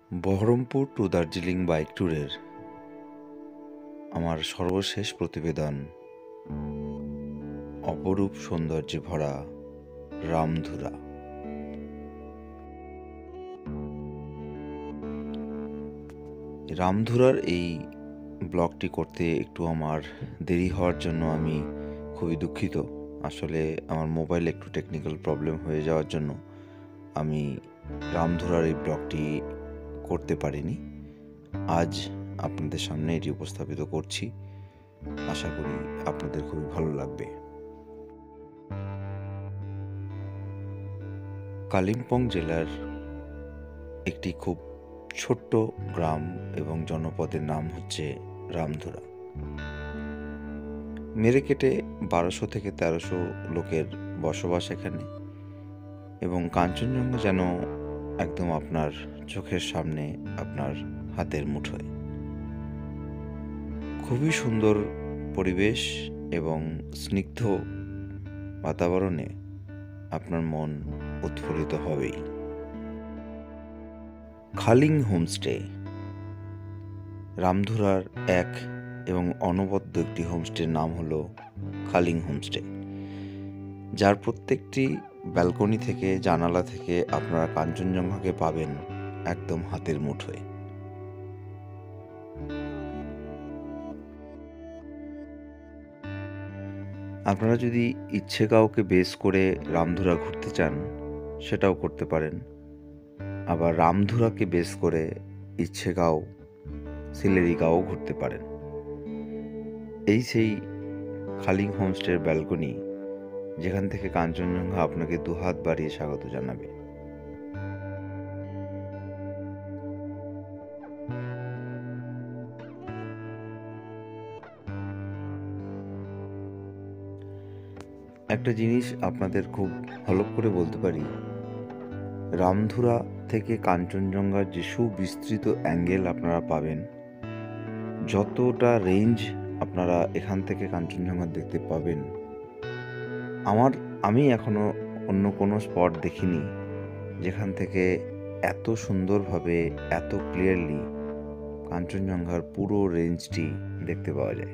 Baharampur two Darjeeling bike ট্যুরের আমার সর্বশেষ প্রতিবেদন অপরূপ সৌন্দর্যে ভরা রামধুরা। রামধুরার এই ব্লগটি করতে একটু আমার দেরি হওয়ার জন্য আমি খুবই দুঃখিত। আসলে আমার মোবাইল একটু টেকনিক্যাল প্রবলেম হয়ে যাওয়ার জন্য আমি রামধুরার এই ব্লগটি করতে পারিনি। আজ আপনাদের সামনে এটি উপস্থাপিত করছি। আশা করি আপনাদের খুবই ভালো লাগবে। কালিম্পং জেলার একটি খুব ছোট্ট গ্রাম এবং জনপদের নাম হচ্ছে রামধুরা। মেরে কেটে 1200 থেকে 1300 লোকের বসবাস এখানে, এবং কাঞ্চনজঙ্ঘা যেন একদম আপনার চোখের সামনে, আপনার হাতের মুঠোয়। খুবই সুন্দর পরিবেশ এবং স্নিগ্ধ বাতাবরণে আপনার মন উৎফুল্লিত হবেই। খালিং হোমস্টে রামধুরার এক এবং অনবদ্য একটি হোমস্টের নাম হলো খালিং হোমস্টে, যার প্রত্যেকটি ব্যালকনি থেকে, জানালা থেকে আপনারা কাঞ্চনজঙ্ঘাকে পাবেন একদম হাতের মুঠোয়। আপনারা যদি ইচ্ছে কাউকে বেস করে রামধুরা ঘুরতে চান সেটাও করতে পারেন, আবার রামধুরাকে বেস করে ইচ্ছেগাঁও, সিলেরিগাঁও ঘুরতে পারেন। এই সেই খালিং হোমস্টের ব্যালকনি, যেখান থেকে কাঞ্চনজঙ্ঘা আপনাকে দুহাত বাড়িয়ে স্বাগত জানাবে। একটা জিনিস আপনাদের খুব ভালো করে বলতে পারি, রামধুরা থেকে কাঞ্চনজঙ্ঘার যে সুবিস্তৃত অ্যাঙ্গেল আপনারা পাবেন, যতটা রেঞ্জ আপনারা এখান থেকে কাঞ্চনজঙ্ঘা দেখতে পাবেন, আমি এখনো অন্য কোনো স্পট দেখিনি যেখান থেকে এত সুন্দরভাবে, এত ক্লিয়ারলি কাঞ্চনজঙ্ঘার পুরো রেঞ্জটি দেখতে পাওয়া যায়।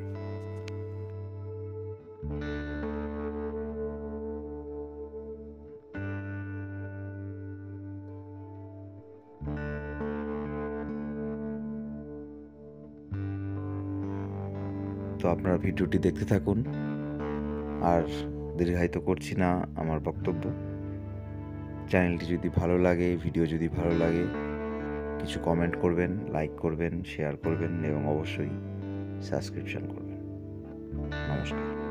তো আপনারা ভিডিওটি দেখতে থাকুন, আর দীর্ঘায়িত করছি না আমার বক্তব্য। চ্যানেলটি যদি ভালো লাগে, ভিডিও যদি ভালো লাগে, কিছু কমেন্ট করবেন, লাইক করবেন, শেয়ার করবেন এবং অবশ্যই সাবস্ক্রিপশন করবেন। নমস্কার।